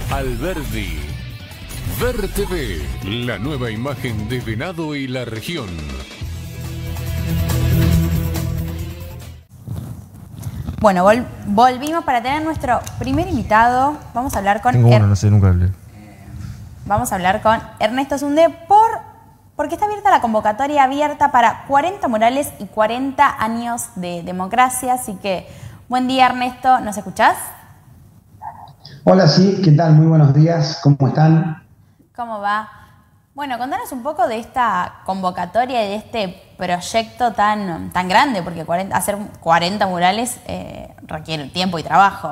Alberdi. Ver TV, la nueva imagen de Venado y la región. Bueno, volvimos para tener nuestro primer invitado. Vamos a hablar con... no sé, nunca hablé. Vamos a hablar con Ernesto Zunde porque está abierta la convocatoria abierta para 40 murales y 40 años de democracia. Así que, buen día, Ernesto. ¿Nos escuchás? Hola, sí, ¿qué tal? Muy buenos días, ¿cómo están? ¿Cómo va? Bueno, contanos un poco de esta convocatoria y de este proyecto tan grande, porque hacer 40 murales requiere tiempo y trabajo.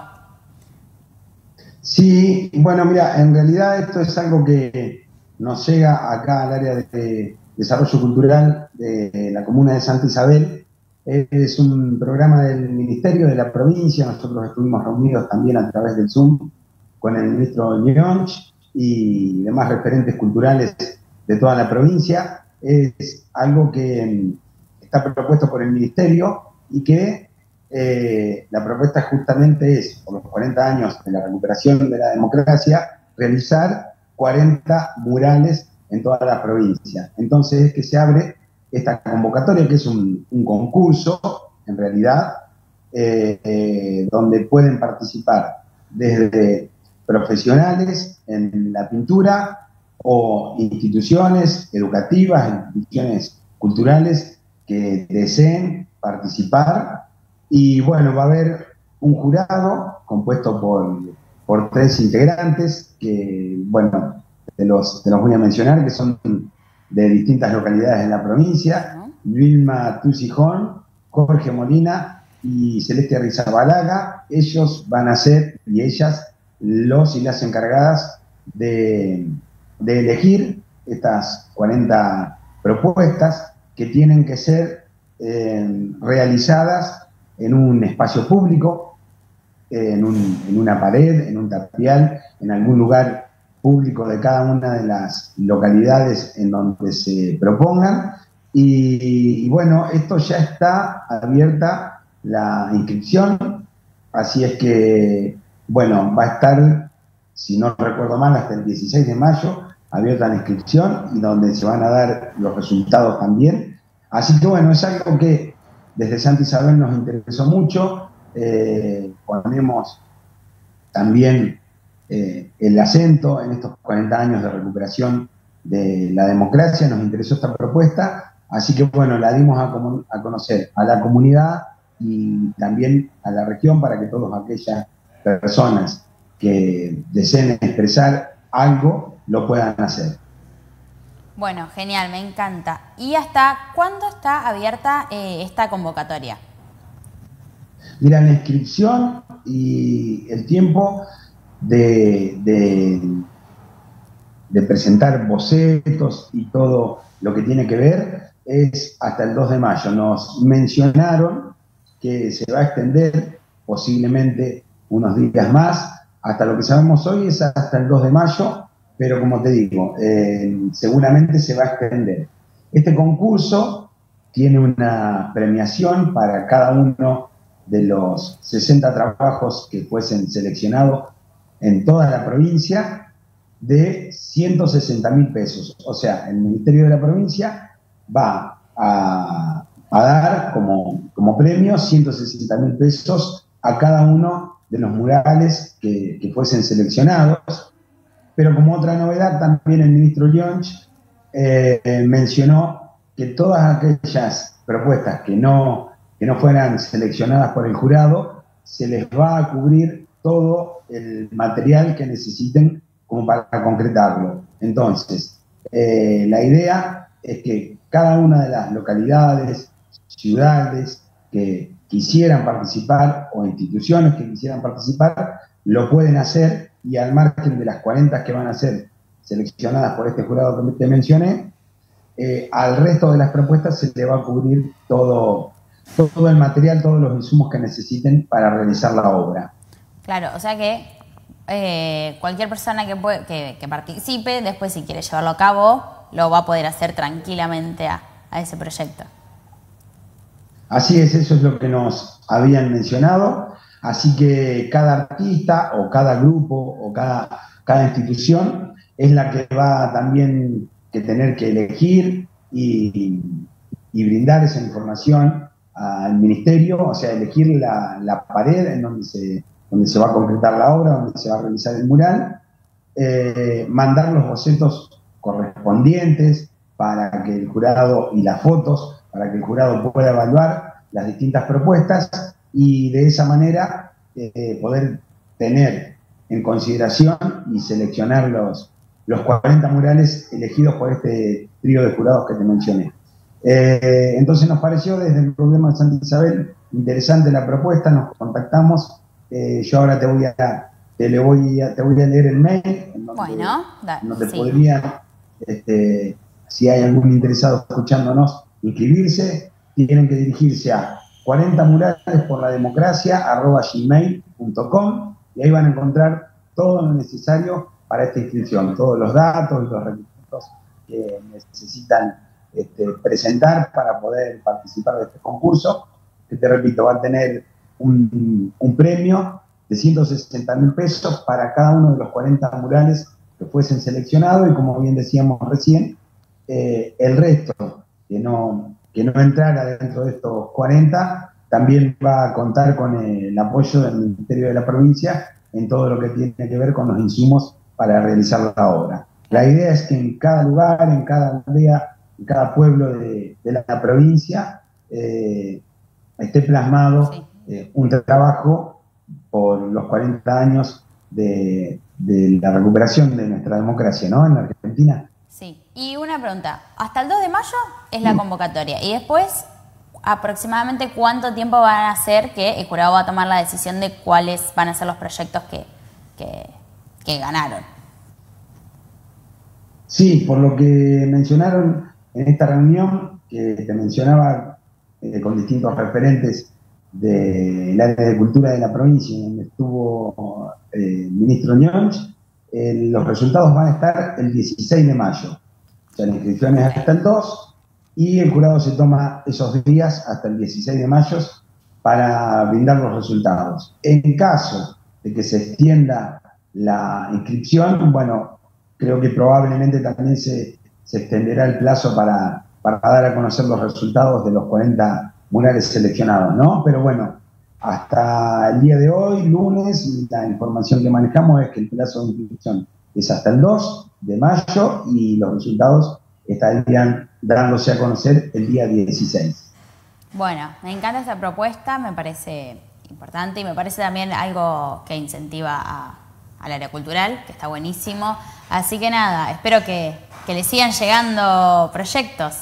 Sí, bueno, mira, en realidad esto es algo que nos llega acá al área de desarrollo cultural de la comuna de Santa Isabel. Es un programa del Ministerio de la provincia. Nosotros estuvimos reunidos también a través del Zoom con el ministro Lyonch y demás referentes culturales de toda la provincia. Es algo que está propuesto por el Ministerio y que la propuesta justamente es, por los 40 años de la recuperación de la democracia, realizar 40 murales en toda la provincia. Entonces es que se abre esta convocatoria, que es un concurso, en realidad, donde pueden participar desde profesionales en la pintura o instituciones educativas, instituciones culturales que deseen participar. Y bueno, va a haber un jurado compuesto por 3 integrantes que, bueno, te los voy a mencionar, que son de distintas localidades de la provincia: Vilma Tusijón, Jorge Molina y Celeste Rizabalaga. Ellos van a ser, y ellas, los y las encargadas de elegir estas 40 propuestas que tienen que ser realizadas en un espacio público, en una pared, en un tapial, en algún lugar público de cada una de las localidades en donde se propongan. Y bueno, esto ya está abierta la inscripción, así es que, bueno, va a estar, si no recuerdo mal, hasta el 16 de mayo abierta la inscripción, y donde se van a dar los resultados también. Así que bueno, es algo que desde Santa Isabel nos interesó mucho. Ponemos también el acento en estos 40 años de recuperación de la democracia. Nos interesó esta propuesta, así que bueno, la dimos a conocer a la comunidad y también a la región, para que todas aquellas personas que deseen expresar algo lo puedan hacer. Bueno, genial, me encanta. ¿Y hasta cuándo está abierta esta convocatoria? Mira, la inscripción y el tiempo de presentar bocetos y todo lo que tiene que ver es hasta el 2 de mayo. Nos mencionaron que se va a extender posiblemente unos días más. Hasta lo que sabemos hoy es hasta el 2 de mayo, pero como te digo, seguramente se va a extender. Este concurso tiene una premiación para cada uno de los 60 trabajos que fuesen seleccionados en toda la provincia, de 160.000 pesos. O sea, el Ministerio de la Provincia va a dar como premio 160.000 pesos a cada uno de los murales que fuesen seleccionados. Pero como otra novedad, también el ministro Lyonch mencionó que todas aquellas propuestas que no fueran seleccionadas por el jurado, se les va a cubrir todo el material que necesiten como para concretarlo. Entonces, la idea es que cada una de las localidades, ciudades que quisieran participar, o instituciones que quisieran participar, lo pueden hacer, y al margen de las 40 que van a ser seleccionadas por este jurado que te mencioné, al resto de las propuestas se le va a cubrir todo el material, todos los insumos que necesiten para realizar la obra. Claro, o sea que cualquier persona que participe, después si quiere llevarlo a cabo, lo va a poder hacer tranquilamente a ese proyecto. Así es, eso es lo que nos habían mencionado. Así que cada artista o cada grupo o cada cada institución es la que va también que tener que elegir y brindar esa información al ministerio, o sea, elegir la pared en donde se va a concretar la obra, donde se va a realizar el mural, mandar los bocetos correspondientes para que el jurado, y las fotos, para que el jurado pueda evaluar las distintas propuestas y de esa manera poder tener en consideración y seleccionar los 40 murales elegidos por este trío de jurados que te mencioné. Entonces nos pareció desde el gobierno de Santa Isabel interesante la propuesta, nos contactamos. Yo ahora te voy a leer el mail en donde, donde sí. podrían, si hay algún interesado escuchándonos, inscribirse. Tienen que dirigirse a 40muralesporlademocracia@gmail.com y ahí van a encontrar todo lo necesario para esta inscripción, todos los datos y los requisitos que necesitan presentar para poder participar de este concurso, que te repito, va a tener un premio de 160.000 pesos para cada uno de los 40 murales que fuesen seleccionados, y como bien decíamos recién, el resto que no entrara dentro de estos 40 también va a contar con el apoyo del Ministerio de la Provincia en todo lo que tiene que ver con los insumos para realizar la obra. La idea es que en cada lugar, en cada aldea, en cada pueblo de la provincia esté plasmado un trabajo por los 40 años de la recuperación de nuestra democracia, ¿no?, en la Argentina. Sí, y una pregunta, hasta el 2 de mayo es la convocatoria, y después, ¿aproximadamente cuánto tiempo van a hacer que el jurado va a tomar la decisión de cuáles van a ser los proyectos que ganaron? Sí, por lo que mencionaron en esta reunión, que te mencionaba con distintos referentes del área de cultura de la provincia, donde estuvo el ministro Ñonch, los resultados van a estar el 16 de mayo. O sea, la inscripción es hasta el 2 y el jurado se toma esos días hasta el 16 de mayo para brindar los resultados. En caso de que se extienda la inscripción, bueno, creo que probablemente también se extenderá el plazo para dar a conocer los resultados de los 40 murales seleccionados, ¿no? Pero bueno, hasta el día de hoy, lunes, la información que manejamos es que el plazo de inscripción es hasta el 2 de mayo y los resultados estarían dándose a conocer el día 16. Bueno, me encanta esta propuesta, me parece importante y me parece también algo que incentiva al área cultural, que está buenísimo. Así que nada, espero que le sigan llegando proyectos.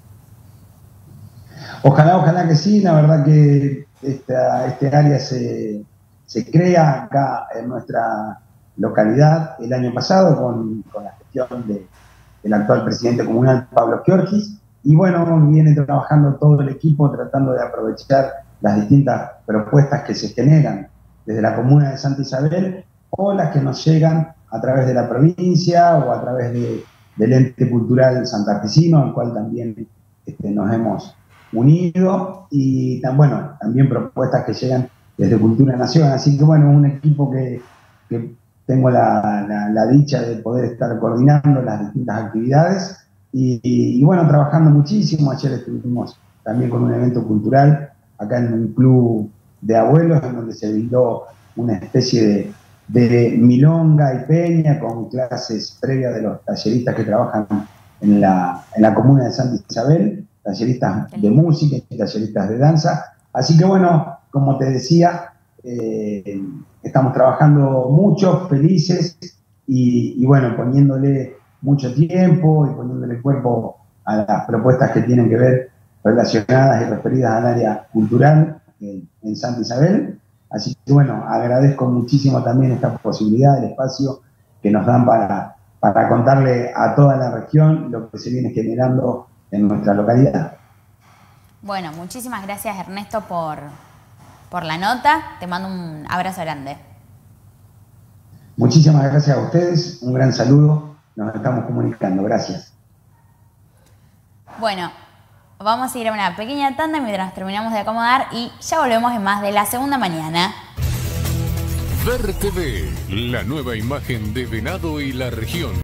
Ojalá que sí. La verdad que este área se crea acá en nuestra localidad el año pasado con la gestión del actual presidente comunal, Pablo Giorgis, y bueno, viene trabajando todo el equipo tratando de aprovechar las distintas propuestas que se generan desde la comuna de Santa Isabel o las que nos llegan a través de la provincia o a través del ente cultural santafesino, al cual también nos hemos unido, y también propuestas que llegan desde Cultura Nación. Así que bueno, un equipo que tengo la dicha de poder estar coordinando las distintas actividades y bueno, trabajando muchísimo. Ayer estuvimos también con un evento cultural acá en un club de abuelos, en donde se brindó una especie de milonga y peña con clases previas de los talleristas que trabajan en la comuna de Santa Isabel, talleristas de música y talleristas de danza. Así que bueno, como te decía, estamos trabajando mucho, felices y bueno, poniéndole mucho tiempo y poniéndole cuerpo a las propuestas que tienen que ver relacionadas y referidas al área cultural en Santa Isabel. Así que bueno, agradezco muchísimo también esta posibilidad, el espacio que nos dan para contarle a toda la región lo que se viene generando en nuestra localidad. Bueno, muchísimas gracias, Ernesto, por la nota. Te mando un abrazo grande. Muchísimas gracias a ustedes, un gran saludo, nos estamos comunicando, gracias. Bueno, vamos a ir a una pequeña tanda mientras nos terminamos de acomodar y ya volvemos en más de La Segunda Mañana. Ver TV, la nueva imagen de Venado y la región.